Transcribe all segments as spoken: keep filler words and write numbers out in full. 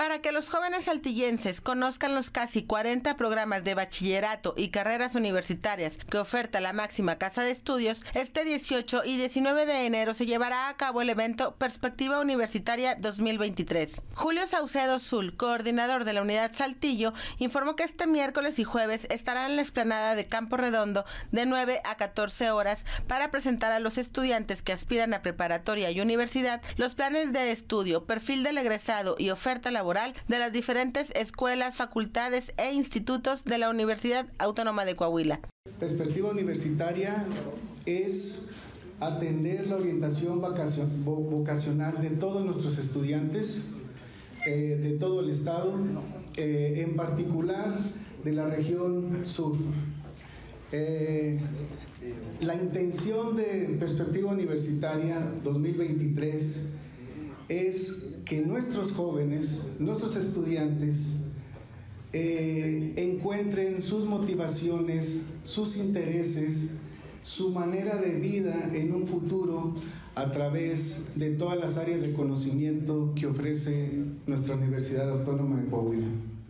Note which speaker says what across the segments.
Speaker 1: Para que los jóvenes saltillenses conozcan los casi cuarenta programas de bachillerato y carreras universitarias que oferta la máxima casa de estudios, este dieciocho y diecinueve de enero se llevará a cabo el evento Perspectiva Universitaria dos mil veintitrés. Julio Saucedo Zul, coordinador de la Unidad Saltillo, informó que este miércoles y jueves estarán en la explanada de Campo Redondo de nueve a catorce horas para presentar a los estudiantes que aspiran a preparatoria y universidad los planes de estudio, perfil del egresado y oferta laboral de las diferentes escuelas, facultades e institutos de la Universidad Autónoma de Coahuila.
Speaker 2: Perspectiva Universitaria es atender la orientación vocacional de todos nuestros estudiantes, eh, de todo el estado, eh, en particular de la región sur. Eh, la intención de Perspectiva Universitaria dos mil veintitrés es que nuestros jóvenes, nuestros estudiantes, eh, encuentren sus motivaciones, sus intereses, su manera de vida en un futuro a través de todas las áreas de conocimiento que ofrece nuestra Universidad Autónoma de Coahuila.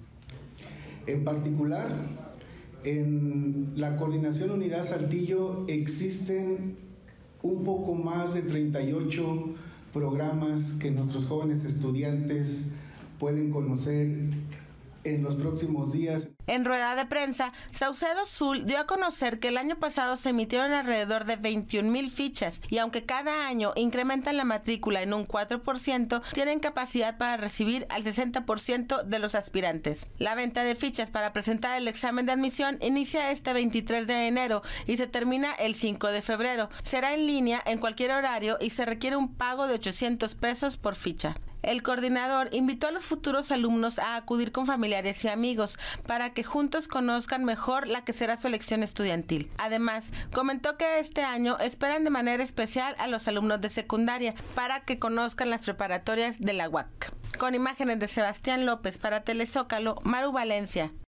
Speaker 2: En particular, en la Coordinación Unidad Saltillo existen un poco más de treinta y ocho programas que nuestros jóvenes estudiantes pueden conocer en los próximos días.
Speaker 1: En rueda de prensa, Saucedo Zul dio a conocer que el año pasado se emitieron alrededor de veintiún mil fichas y aunque cada año incrementan la matrícula en un cuatro por ciento, tienen capacidad para recibir al sesenta por ciento de los aspirantes. La venta de fichas para presentar el examen de admisión inicia este veintitrés de enero y se termina el cinco de febrero. Será en línea en cualquier horario y se requiere un pago de ochocientos pesos por ficha. El coordinador invitó a los futuros alumnos a acudir con familiares y amigos para que juntos conozcan mejor la que será su elección estudiantil. Además, comentó que este año esperan de manera especial a los alumnos de secundaria para que conozcan las preparatorias de la U A C. Con imágenes de Sebastián López para Telezócalo, Maru Valencia.